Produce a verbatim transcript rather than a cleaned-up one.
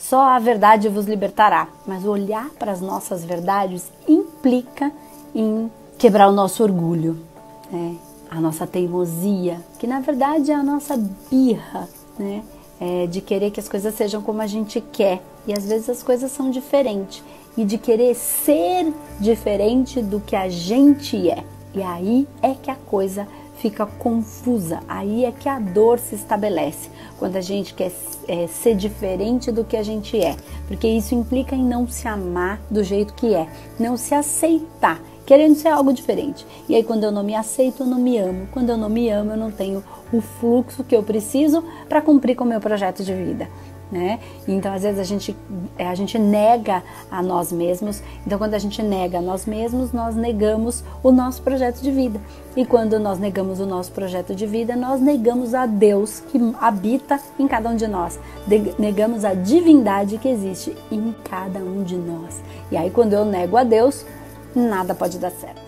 Só a verdade vos libertará. Mas olhar para as nossas verdades implica em quebrar o nosso orgulho, né? A nossa teimosia, que na verdade é a nossa birra, né? É, de querer que as coisas sejam como a gente quer. E às vezes as coisas são diferentes. E de querer ser diferente do que a gente é. E aí é que a coisa fica confusa. Aí é que a dor se estabelece. Quando a gente quer é, ser diferente do que a gente é. Porque isso implica em não se amar do jeito que é. Não se aceitar, querendo ser algo diferente. E aí quando eu não me aceito, eu não me amo. Quando eu não me amo, eu não tenho o fluxo que eu preciso para cumprir com o meu projeto de vida, né? Então às vezes a gente, a gente nega a nós mesmos. Então quando a gente nega a nós mesmos, nós negamos o nosso projeto de vida. E quando nós negamos o nosso projeto de vida, nós negamos a Deus que habita em cada um de nós. Negamos a divindade que existe em cada um de nós. E aí quando eu nego a Deus, nada pode dar certo.